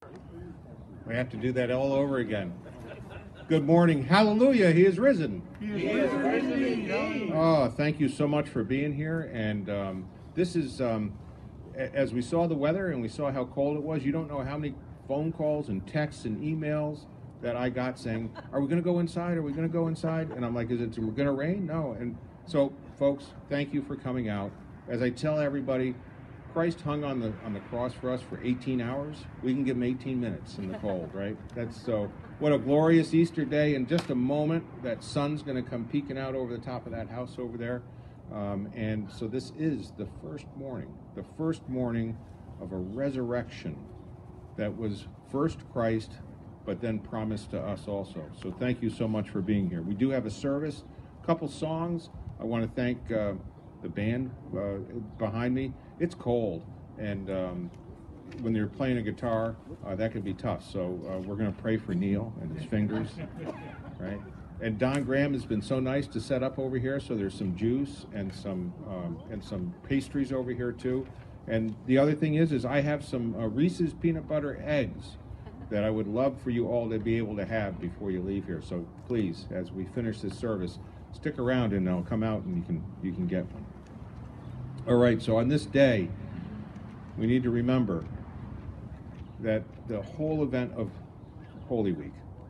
We have to do that all over again. Good morning. Hallelujah. He is risen. He is risen indeed. Oh, thank you so much for being here. And this is, as we saw the weather and we saw how cold it was, you don't know how many phone calls and texts and emails that I got saying, are we going to go inside? Are we going to go inside? And I'm like, is it going to rain? No. And so, folks, thank you for coming out. As I tell everybody, Christ hung on the cross for us for 18 hours. We can give him 18 minutes in the cold, right? That's so. What a glorious Easter day! In just a moment, that sun's going to come peeking out over the top of that house over there. And so this is the first morning of a resurrection that was first Christ, but then promised to us also. So thank you so much for being here. We do have a service, a couple songs. I want to thank the band behind me. It's cold, and when they're playing a guitar, that could be tough. So we're going to pray for Neil and his fingers, right? And Don Graham has been so nice to set up over here. So there's some juice and some pastries over here too. And the other thing is I have some Reese's peanut butter eggs that I would love for you all to be able to have before you leave here. So please, as we finish this service, stick around and I'll come out and you can get one. All right, so on this day, we need to remember that the whole event of Holy Week,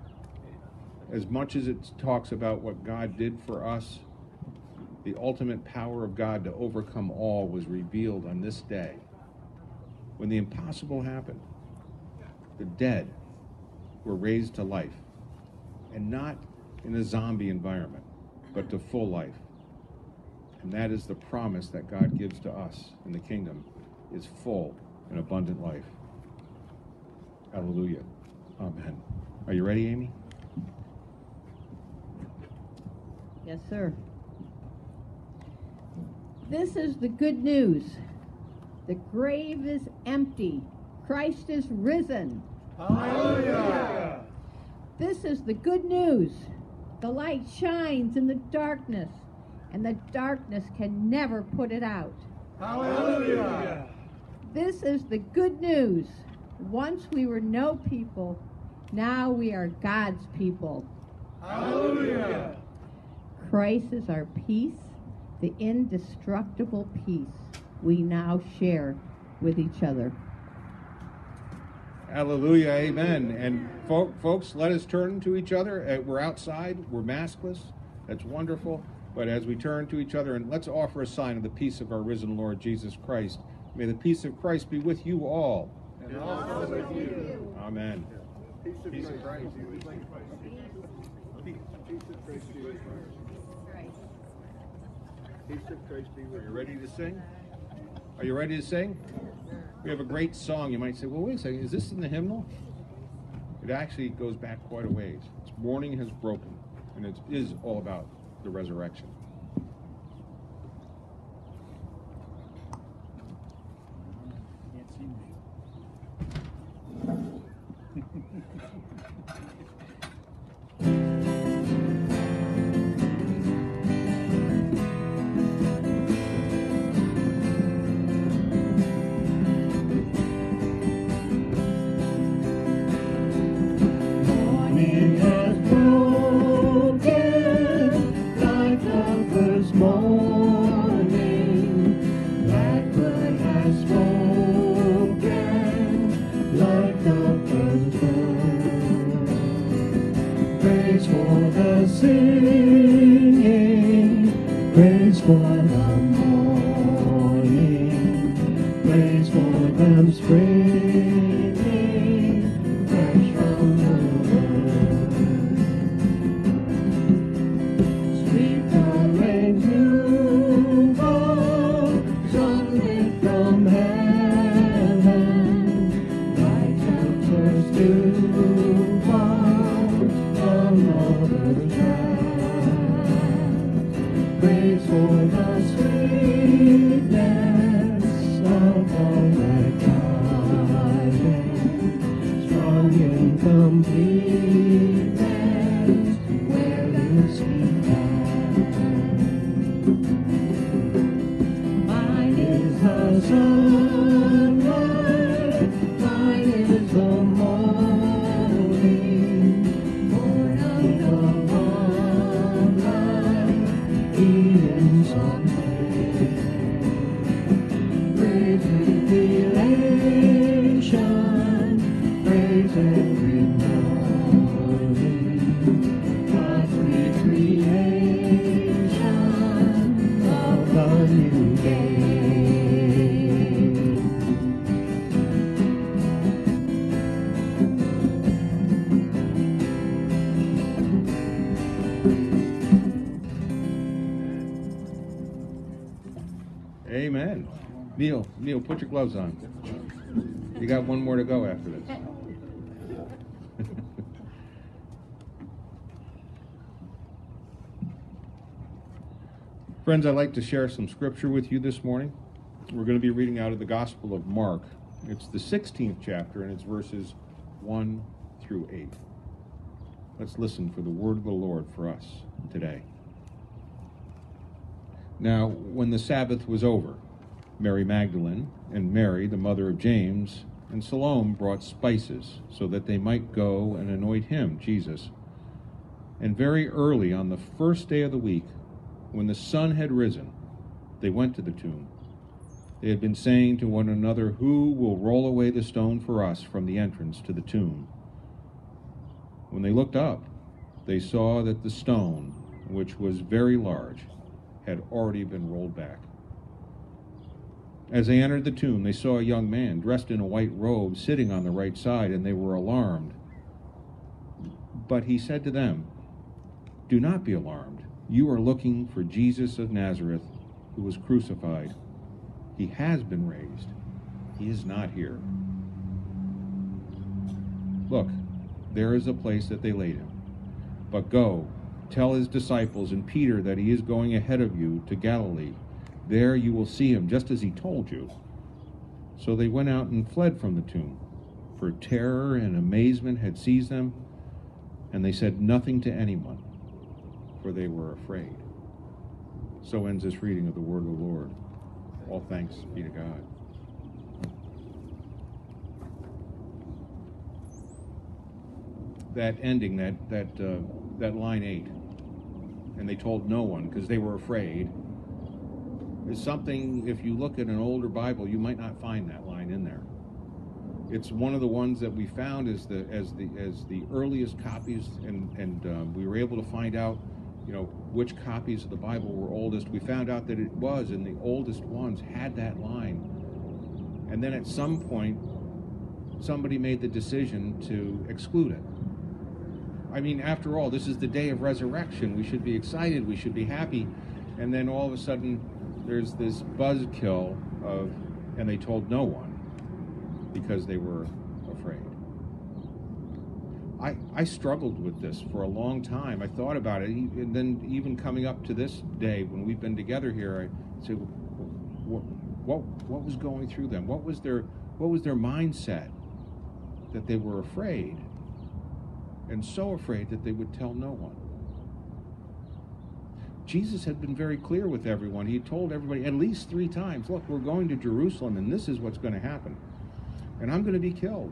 as much as it talks about what God did for us, the ultimate power of God to overcome all was revealed on this day when the impossible happened. The dead were raised to life, and not in a zombie environment, but to full life. And that is the promise that God gives to us in the kingdom, is full and abundant life. Hallelujah. Amen. Are you ready, Amy? Yes, sir. This is the good news. The grave is empty. Christ is risen. Hallelujah. This is the good news. The light shines in the darkness, and the darkness can never put it out. Hallelujah. This is the good news. Once we were no people, now we are God's people. Hallelujah. Christ is our peace, the indestructible peace we now share with each other. Hallelujah, amen. And folks, let us turn to each other. We're outside, we're maskless. That's wonderful. But as we turn to each other, and let's offer a sign of the peace of our risen Lord Jesus Christ. May the peace of Christ be with you all. And also with you. Amen. Peace of Christ. Peace of Christ be with you. Are you ready to sing? Are you ready to sing? We have a great song. You might say, well, wait a second, is this in the hymnal? It actually goes back quite a ways. It's Morning Has Broken, and it is all about the resurrection. Morning has broken like the first morning. Blackbird has spoken like the first bird. Praise for the singing, praise for the morning, praise for them springing fresh from the sweet the rain to fall, sunlit from heaven, like shelters to fall from lover's wrath. Praise for the sweetness of all that guided, strong in completeness, where Lucy mine is the sunlight, mine is the morning. and remembering God's recreation of a new day. Amen. Neil, put your gloves on. You got one more to go after this. Friends, I'd like to share some scripture with you this morning. We're going to be reading out of the Gospel of Mark. It's the 16th chapter, and it's verses 1 through 8. Let's listen for the word of the Lord for us today. Now, when the Sabbath was over, Mary Magdalene and Mary, the mother of James, and Salome brought spices so that they might go and anoint him, Jesus. And very early on the first day of the week, when the sun had risen, they went to the tomb. They had been saying to one another, "Who will roll away the stone for us from the entrance to the tomb?" When they looked up, they saw that the stone, which was very large, had already been rolled back. As they entered the tomb, they saw a young man dressed in a white robe sitting on the right side, and they were alarmed. But he said to them, "Do not be alarmed. You are looking for Jesus of Nazareth, who was crucified. He has been raised. He is not here. Look, there is a place that they laid him. But go, tell his disciples and Peter that he is going ahead of you to Galilee. There you will see him, just as he told you." So they went out and fled from the tomb, for terror and amazement had seized them, and they said nothing to anyone, for they were afraid. So ends this reading of the word of the Lord. All thanks be to God. That ending, that line 8, and they told no one because they were afraid, is something, if you look at an older Bible, you might not find that line in there. It's one of the ones that we found as the earliest copies, and we were able to find out, which copies of the Bible were oldest. We found out that it was, and the oldest ones had that line. And then at some point, somebody made the decision to exclude it. I mean, after all, this is the day of resurrection. We should be excited. We should be happy. And then all of a sudden, there's this buzzkill of, and they told no one because they were afraid. I struggled with this for a long time. I thought about it, and then even coming up to this day when we've been together here, I said, what was going through them? What was their mindset that they were afraid, and so afraid that they would tell no one? Jesus had been very clear with everyone. He told everybody at least 3 times, look, we're going to Jerusalem, and this is what's going to happen. And I'm going to be killed.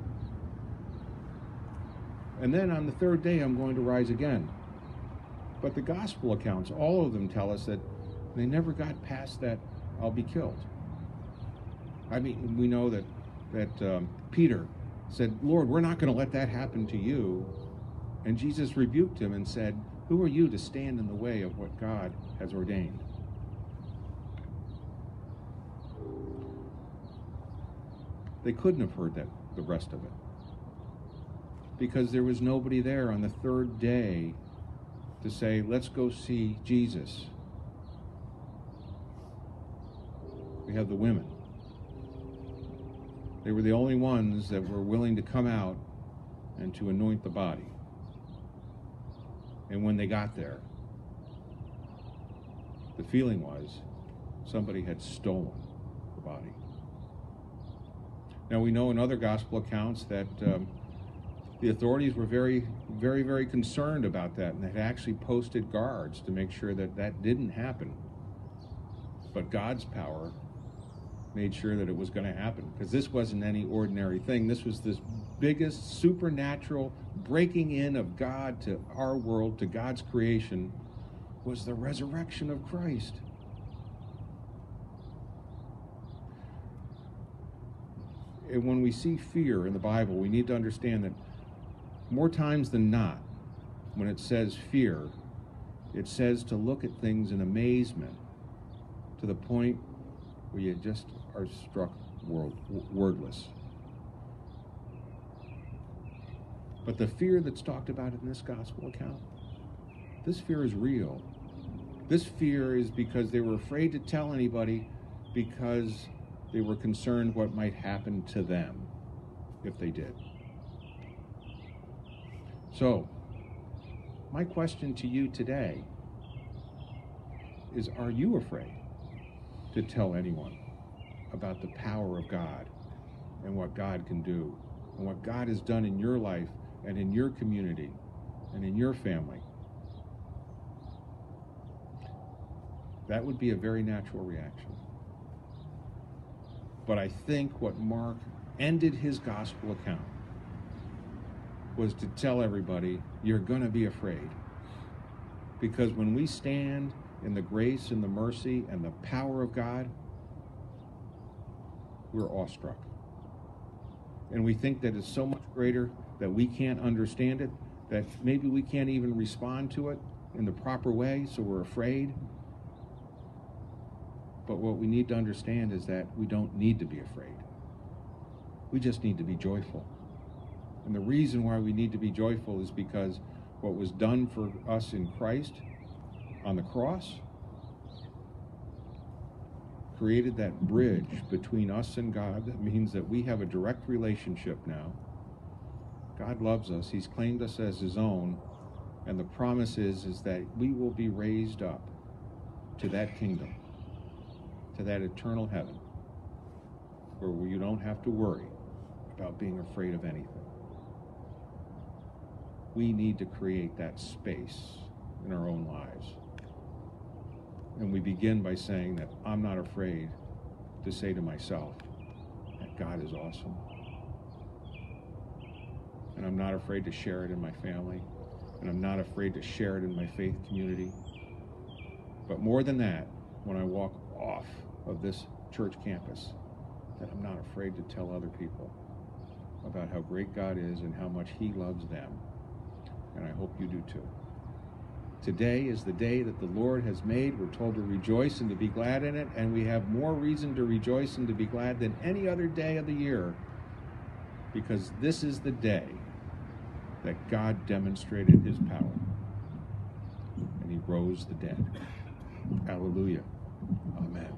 And then on the 3rd day, I'm going to rise again. But the gospel accounts, all of them tell us that they never got past that, I'll be killed. I mean, we know that Peter said, Lord, we're not going to let that happen to you. And Jesus rebuked him and said, who are you to stand in the way of what God has ordained? They couldn't have heard the rest of it, because there was nobody there on the 3rd day to say, let's go see Jesus. We have the women. They were the only ones that were willing to come out and to anoint the body. And when they got there, the feeling was somebody had stolen the body. Now we know in other gospel accounts that the authorities were very, very, very concerned about that, and they had actually posted guards to make sure that that didn't happen. But God's power made sure that it was going to happen, because this wasn't any ordinary thing. This was this biggest supernatural breaking in of God to our world, to God's creation, was the resurrection of Christ. And when we see fear in the Bible, we need to understand that more times than not, when it says fear, it says to look at things in amazement to the point where you just are struck wordless. But the fear that's talked about in this gospel account, this fear is real. This fear is because they were afraid to tell anybody because they were concerned what might happen to them if they did. So, my question to you today is, are you afraid to tell anyone about the power of God and what God can do and what God has done in your life and in your community and in your family? That would be a very natural reaction. But I think what Mark ended his gospel account was to tell everybody, you're going to be afraid. Because when we stand in the grace and the mercy and the power of God, we're awestruck. And we think that it's so much greater that we can't understand it, that maybe we can't even respond to it in the proper way, so we're afraid. But what we need to understand is that we don't need to be afraid. We just need to be joyful. And the reason why we need to be joyful is because what was done for us in Christ on the cross created that bridge between us and God. That means that we have a direct relationship now. God loves us. He's claimed us as his own. And the promise is that we will be raised up to that kingdom, to that eternal heaven, where you don't have to worry about being afraid of anything. We need to create that space in our own lives. And we begin by saying that I'm not afraid to say to myself that God is awesome. And I'm not afraid to share it in my family. And I'm not afraid to share it in my faith community. But more than that, when I walk off of this church campus, that I'm not afraid to tell other people about how great God is and how much he loves them. And I hope you do too. Today is the day that the Lord has made. We're told to rejoice and to be glad in it, and we have more reason to rejoice and to be glad than any other day of the year, because this is the day that God demonstrated his power, and he rose the dead. Hallelujah. Amen.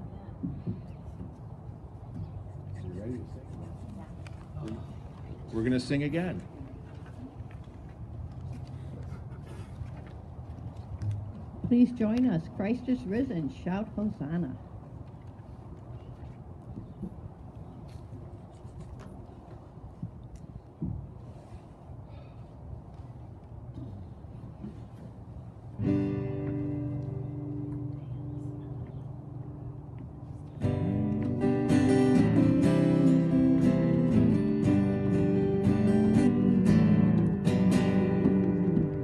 You ready to sing? We're going to sing again. Please join us. Christ is risen. Shout Hosanna.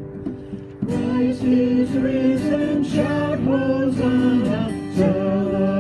Christ is risen, shout Hosanna, celebrate.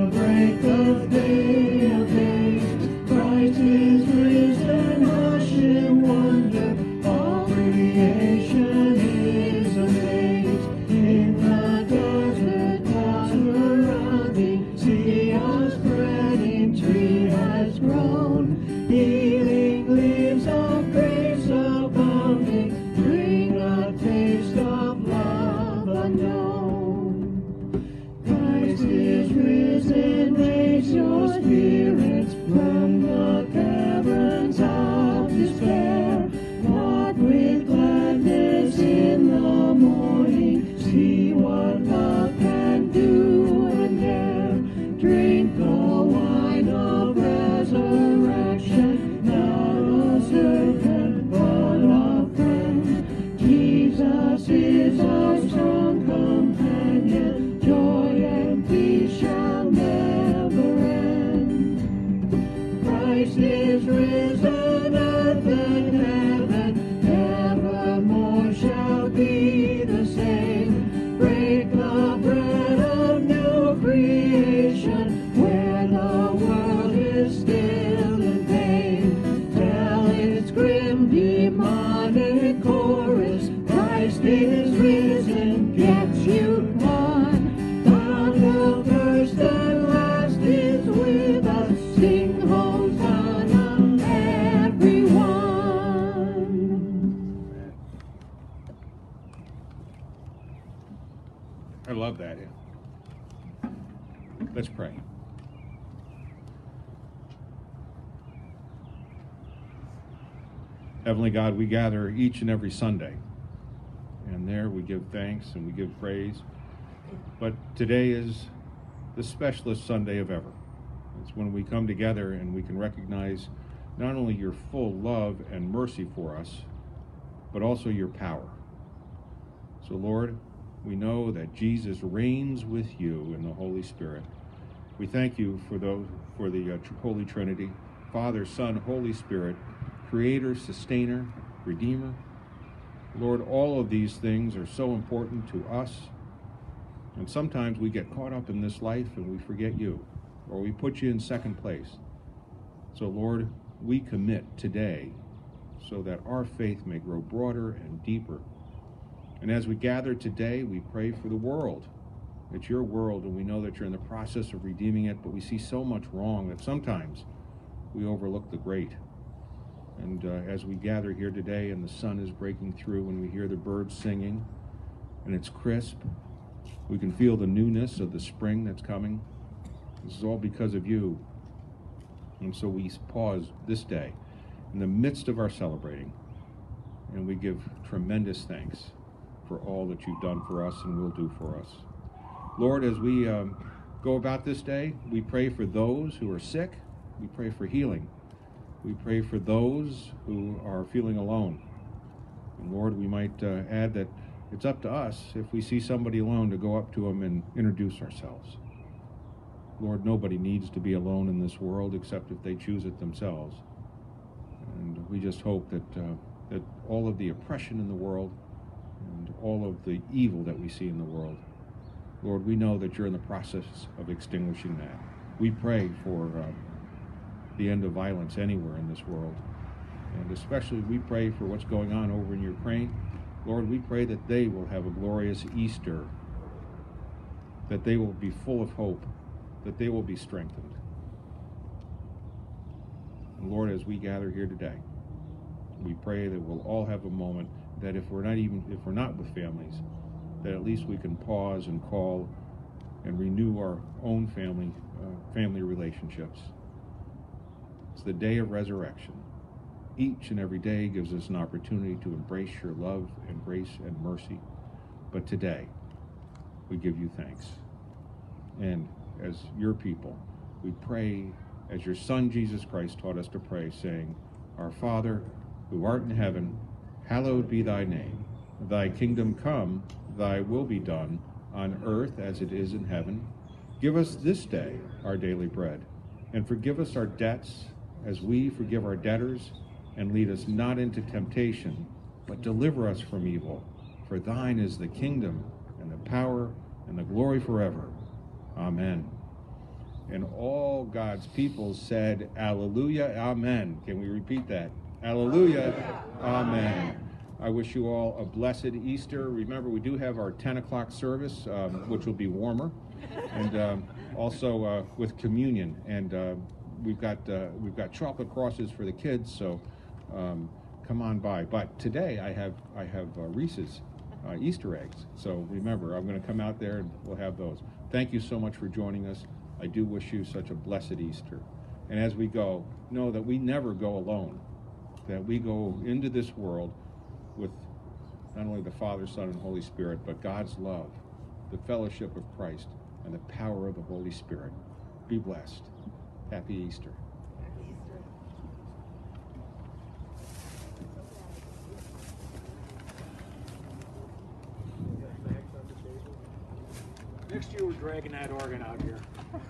love that. Let's pray. Heavenly God, we gather each and every Sunday, and there we give thanks and we give praise. But today is the specialest Sunday of ever. It's when we come together and we can recognize not only your full love and mercy for us, but also your power. So Lord, we know that Jesus reigns with you in the Holy Spirit. We thank you for the Holy Trinity, Father, Son, Holy Spirit, Creator, Sustainer, Redeemer. Lord, all of these things are so important to us. And sometimes we get caught up in this life and we forget you, or we put you in second place. So Lord, we commit today so that our faith may grow broader and deeper. And as we gather today, we pray for the world. It's your world, and we know that you're in the process of redeeming it, but we see so much wrong that sometimes we overlook the great. And as we gather here today and the sun is breaking through and we hear the birds singing and it's crisp, we can feel the newness of the spring that's coming. This is all because of you. And so we pause this day in the midst of our celebrating, and we give tremendous thanks for all that you've done for us and will do for us. Lord, as we go about this day, we pray for those who are sick. We pray for healing. We pray for those who are feeling alone. And Lord, we might add that it's up to us, if we see somebody alone, to go up to them and introduce ourselves. Lord, nobody needs to be alone in this world except if they choose it themselves. And we just hope that all of the oppression in the world and all of the evil that we see in the world, Lord, we know that you're in the process of extinguishing that. We pray for the end of violence anywhere in this world. And especially we pray for what's going on over in Ukraine. Lord, we pray that they will have a glorious Easter, that they will be full of hope, that they will be strengthened. And Lord, as we gather here today, we pray that we'll all have a moment that if we're not with families, that at least we can pause and call and renew our own family relationships. It's the day of resurrection. Each and every day gives us an opportunity to embrace your love and grace and mercy. But today, we give you thanks. And as your people, we pray as your Son Jesus Christ taught us to pray, saying, Our Father, who art in heaven, hallowed be thy name. Thy kingdom come, thy will be done, on earth as it is in heaven. Give us this day our daily bread, and forgive us our debts as we forgive our debtors, and lead us not into temptation, but deliver us from evil. For thine is the kingdom, and the power, and the glory forever. Amen. And all God's people said, Alleluia, Amen. Can we repeat that? Alleluia, Amen. I wish you all a blessed Easter. Remember, we do have our 10 o'clock service, which will be warmer, and also with communion. And we've got chocolate crosses for the kids, so come on by. But today I have Reese's Easter eggs. So remember, I'm going to come out there and we'll have those. Thank you so much for joining us. I do wish you such a blessed Easter. And as we go, know that we never go alone, that we go into this world with not only the Father, Son, and Holy Spirit, but God's love, the fellowship of Christ, and the power of the Holy Spirit. Be blessed. Happy Easter. Next year we're dragging that organ out here.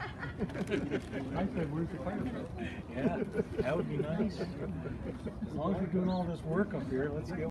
I said, where's the fire truck? Yeah, that would be nice. As long as we're doing all this work up here, let's get